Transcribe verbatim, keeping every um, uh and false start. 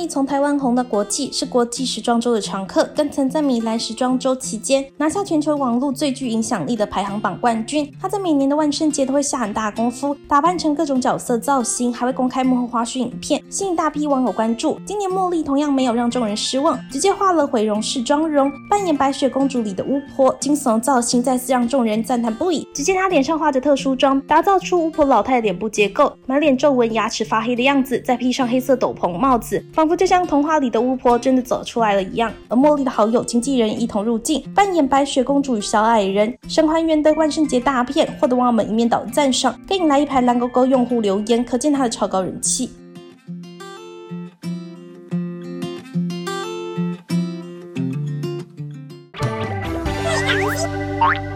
莉从台湾红到国际，是国际时装周的常客，更曾在米兰时装周期间拿下全球网络最具影响力的排行榜冠军。她在每年的万圣节都会下很大功夫，打扮成各种角色造型，还会公开幕后花絮影片，吸引大批网友关注。今年茉莉同样没有让众人失望，直接化了毁容式妆容，扮演白雪公主里的巫婆，惊悚造型再次让众人赞叹不已。只见她脸上画着特殊妆，打造出巫婆老态的脸部结构，满脸皱纹，牙齿发黑的样子，再披上黑色斗篷帽子，仿佛就像童话里的巫婆真的走出来了一样。而茉莉的好友经纪人一同入境，扮演白雪公主与小矮人，神还原的万圣节大片，获得网友们一面倒的赞赏，更引来一排蓝勾勾用户留言，可见她的超高人气。 Bye.